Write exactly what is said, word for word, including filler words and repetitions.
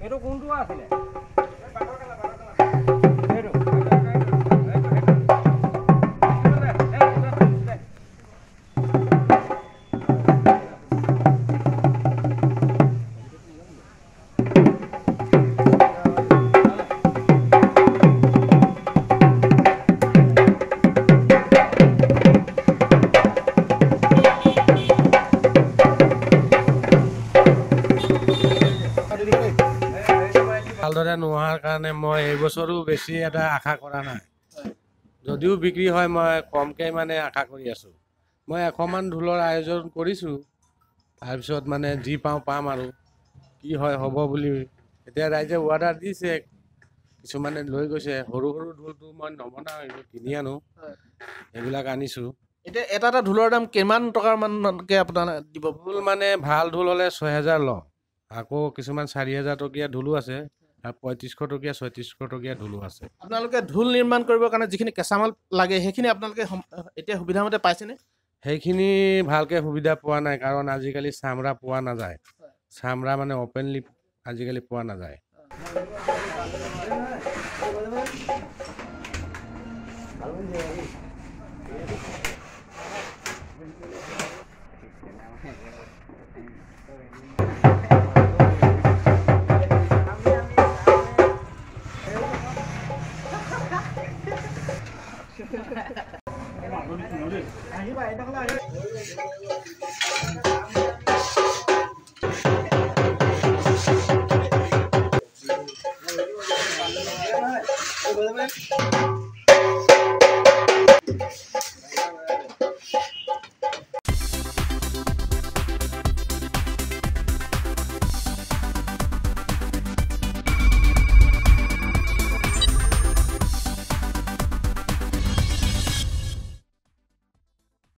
এইটো কোনটো আছিলে ভালদৰে নোহোৱাৰ কাৰণে মই এই বছৰো বেছি এটা আশা কৰা নাই যদিও বিক্ৰী হয় মই কমকৈ মানে আশা কৰি আছোঁ মই এশমান ঢোলৰ আয়োজন কৰিছোঁ তাৰপিছত মানে যি পাওঁ পাম আৰু কি হয় হ'ব বুলি এতিয়া ৰাইজে অৰ্ডাৰ দিছে কিছুমানে লৈ গৈছে সৰু সৰু ঢোলটো মই নবনাওঁ এইবোৰ কিনি আনো এইবিলাক আনিছোঁ এতিয়া এটা এটা ঢোলৰ দাম কিমান টকাৰ মানকৈ আপোনাৰ দিব ঢোল মানে ভাল ঢোল হ'লে ছয় হেজাৰ লওঁ আকৌ কিছুমান চাৰি হেজাৰ টকীয়া ঢোলো আছে আৰু পঁয়ত্ৰিছশ টকীয়া ছয়ত্ৰিছশ টকীয়া ঢোলো আছে আপোনালোকে ঢোল নিৰ্মাণ কৰিবৰ কাৰণে যিখিনি কেঁচামাল লাগে সেইখিনি আপোনালোকে এতিয়া সুবিধামতে পাইছেনে সেইখিনি ভালকৈ সুবিধা পোৱা নাই কাৰণ আজিকালি চামৰা পোৱা নাযায় চামৰা মানে অপেনলি আজিকালি পোৱা নাযায়